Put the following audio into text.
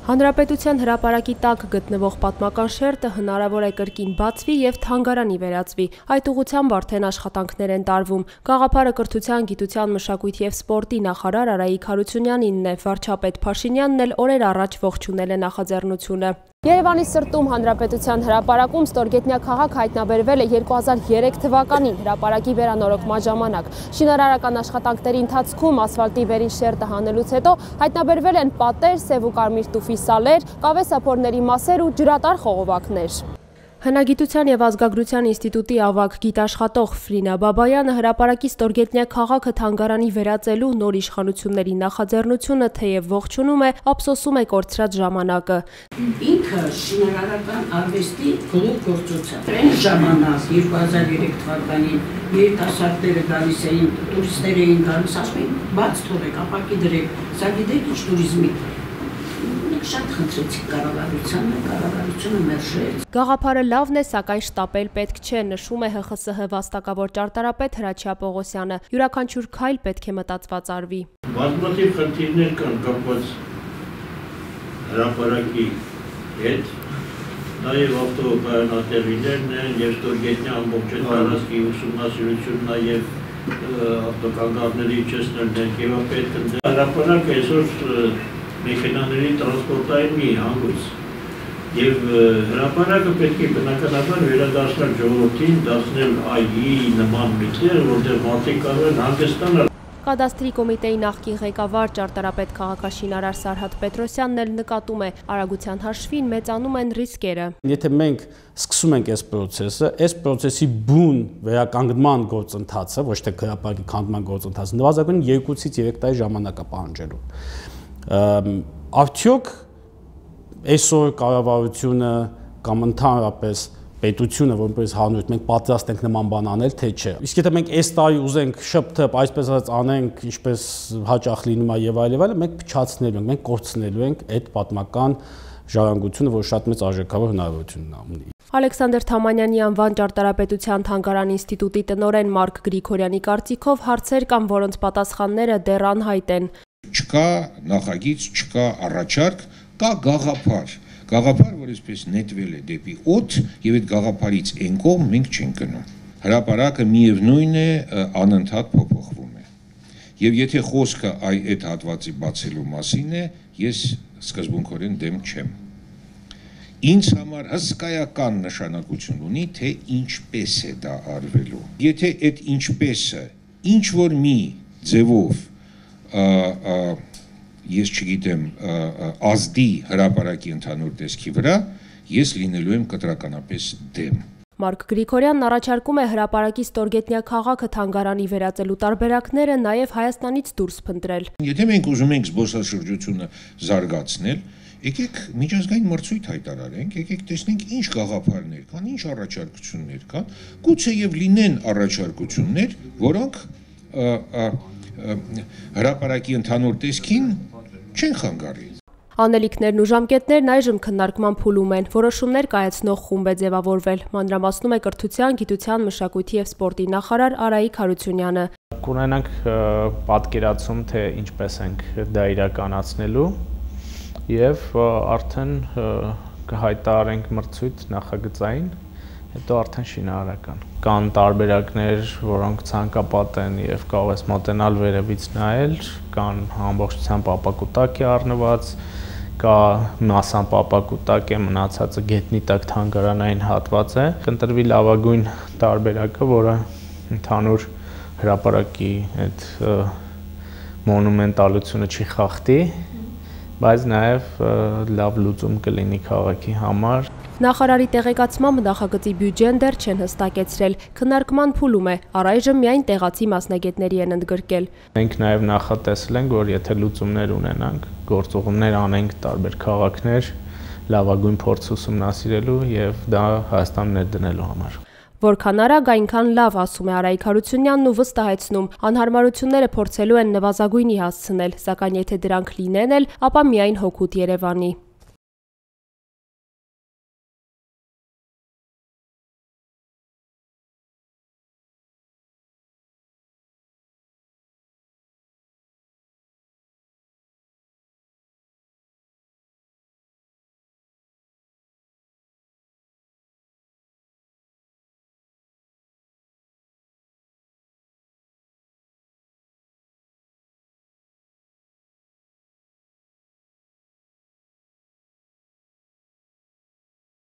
Հանրապետության հրապարակի տակ գտնվող պատմական շերտը հնարավոր է կրկին բացվի եւ թանգարանի վերածվի։ Այդ ուղղությամբ արդեն աշխատանքներ են տարվում։ Գաղափարը կրթության, գիտության, մշակույթի եւ սպորտի նախարար Արայիկ Հարությունյանինն է, վարչապետ Փաշինյանն էլ օրեր առաջ ողջունել է նախաձեռնությունը։ Երևանի սրտում Հանրապետության հրապարակում ստորգետնյա քաղաք հայտնաբերվել է 2003 թվականին հրապարակի վերանորոգման ժամանակ։ Շինարարական աշխատանքների ընթացքում ասֆալտի վերին շերտը հանելուց հետո հայտնաբերվել են պատեր, սև ու կարմիր տուֆի սալեր, կավեսափորների մասեր ու ջրատար խողովակներ։ Հնագիտության եւ ազգագրության ինստիտուտի ավագ գիտաշխատող Ֆրինա Բաբայանը հրապարակի ստորգետնյա քաղաքը թանգարանի վերածելու նոր իշխանությունների նախաձեռնությունը թեև ողջունում է, ափսոսում է կորցրած ժամանակը։ Ինքը շինարարական արվեստի գլուխ գործոցը։ Այն ժամանակ 2003 թվականին երիտասարդները գալիս էին, տուրիստներ էին գալիս, ասում էին, բաց թողեք, ապակի դրեք, սա գիտեք ինչ տուրիզմի։ Շատ խնդրեցիք կառավարությունը մերժեց։ Գաղափարը լավն է, սակայն շտապել պետք չէ, նշում է ՀԽՍՀ վաստակավոր ճարտարապետ Հրաչյա Պողոսյանը։ Յուրաքանչյուր քայլ պետք է մտածված արվի։ Բազմաթիվ խնդիրներ կան կապված հրապարակի հետ, նաև ավտոկայանատեղիներն են, եւ ստորգետնյա ամբողջ տարածքի ուսումնասիրություն, նաև ավտոկանգառների իջեցնելն են եւ պետք է հրապարակը այսօր մեքենաների տրանսպորտային մի հանգույց եւ հրապարակը պետք է բնականաբար վերադարձնել ժողովրդին, դարձնել այգի նման միտեղ, որտեղ մարդիկ կարող են հանգստանալ։ Կադաստրի կոմիտեի նախկին ղեկավար ճարտարապետ քաղաքաշինարար Սարհատ Պետրոսյանն էլ նկատում է, արագության հաշվին մեծանում են ռիսկերը։ Եթե մենք սկսում ենք այս process-ի բուն վերականգնման գործընթացը, ոչ թե հրապարակի քանդման գործընթացը, նվազագույն 2-ից 3 տարի ժամանակ է պահանջելու։ Արդյոք այսօր կառավարությունը կամ ընդհանրապես պետությունը որպես հանրություն մենք պատրաստ ենք նման բան անել, թե չէ։ Իսկ եթե մենք այս տարի ուզենք շփթփ այսպես ասած անենք, ինչպես հաճախ լինում է եւ այլ, մենք փչացնելու ենք, մենք կորցնելու ենք այդ պատմական ժառանգությունը, որ շատ մեծ արժեքավոր հնարավորություն ունի։ Ալեքսանդր Թամանյանի անվան ճարտարապետության թանգարան ինստիտուտի տնօրեն Մարկ Գրիգորյանի կարծիքով հարցեր կան, որոնց պատասխանները դեռ անհայտ են։ Չկա նախագիծ, չկա առաջարկ, կա գաղափար, որ այսպես նետվել է դեպի օդ եւ այդ գաղափարից այն կողմ մենք չենք գնում։ Հրապարակը միևնույն է անընդհատ փոփոխվում է։ Եվ եթե խոսքը այդ հատվածի բացելու մասին է, ես սկզբունքորեն դեմ չեմ։ Ինձ համար հսկայական նշանակություն ունի, թե ինչպես է դա արվելու։ Եթե այդ ինչպեսը ինչ որ մի ձևով ես չգիտեմ ազդի հրապարակի ընդհանուր տեսքի վրա, ես լինելու եմ կտրականապես դեմ։ Մարկ Գրիգորյանն առաջարկում է հրապարակի ստորգետնյա քաղաքը թանգարանի վերածելու տարբերակները նաև Հայաստանից դուրս փնտրել։ Եթե մենք ուզում ենք զբոսաշրջությունը զարգացնել, եկեք միջազգային մրցույթ հայտարարենք, եկեք տեսնենք ինչ գաղափարներ կան, ինչ առաջարկություններ կան, գուցե եւ լինեն առաջարկություններ, որոնք հրապարակի ընդհանուր տեսքին չեն խանգարի։ Անելիքներն ու ժամկետներն այժմ քննարկման փուլում են, որոշումներ կայացնող խումբ է ձևավորվել, մանրամասնում է կրթության, գիտության, մշակույթի եւ սպորտի նախարար Արայիկ Հարությունյանը։ Կունենանք պատկերացում, թե ինչպես ենք դա իրականացնելու եւ արդեն կհայտարարենք մրցույթ նախագծային, հետո արդեն շինարարական։ Կան տարբերակներ, որոնք ցանկապատ են եւ կարող ես մոտենալ վերևից նայել, կան ամբողջությամբ ապակուտակ է առնված, կա մասամբ ապակուտակ է, մնացածը գետնի տակ թանգարանային հատված է։ Կընտրվի լավագույն տարբերակը, որը ընդհանուր հրապարակի այդ մոնումենտալությունը չի խախտի, բայց նաև լավ լուծում կլինի քաղաքի համար։ Նախարարի տեղեկացմամբ նախագծի բյուջեն դեռ չեն հստակեցրել, քննարկման փուլում է, առայժմ միայն տեղացի մասնագետների են ընդգրկել։ Մենք նաև նախատեսել ենք, որ եթե լուծումներ ունենանք, գործողումներ անենք տարբեր քաղաքներ, լավագույն փորձ ուսումնասիրելու եւ դա Հայաստան ներդնելու համար։ Որքան արագ, այնքան լավ, ասում է Արայիկ Հարությունյանն ու վստահեցնում, անհարմարությունները փորձելու են նվազագույնի հասցնել, սակայն եթե դրանք լինեն էլ, ապա միայն հօգուտ Երևանի։